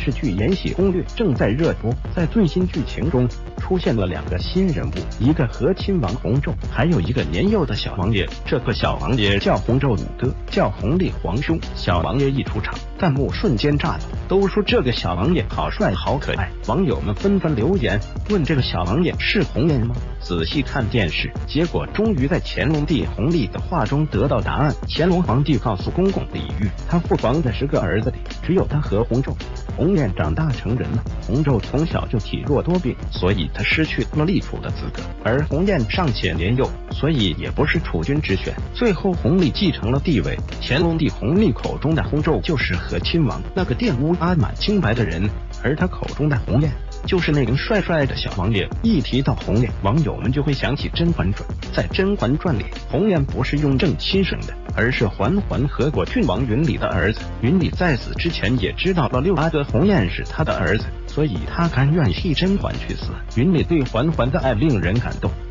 视剧《延禧攻略》正在热播，在最新剧情中出现了2个新人物，一个和亲王弘昼，还有一个年幼的小王爷。这个小王爷叫弘昼五哥，叫弘历皇兄。小王爷一出场，弹幕瞬间炸了，都说这个小王爷好帅好可爱。网友们纷纷留言问这个小王爷是红颜吗？仔细看电视，结果终于在乾隆帝弘历的话中得到答案。乾隆皇帝告诉公公李煜，他父皇的10个儿子里，只有他和弘昼。红颜长大成人了，弘昼从小就体弱多病，所以他失去了立储的资格，而红颜尚且年幼，所以也不是储君之选。最后弘历继承了帝位，乾隆帝弘历口中的弘昼就是和亲王，那个玷污阿满清白的人，而他口中的红颜就是那个帅帅的小王爷。一提到红颜，网友们就会想起《甄嬛传》。在《甄嬛传》里，红颜不是雍正亲生的，而是嬛嬛和果郡王云里的儿子。云里在死之前也知道了6阿哥红颜是他的儿子，所以他甘愿替甄嬛去死。云里对嬛嬛的爱令人感动。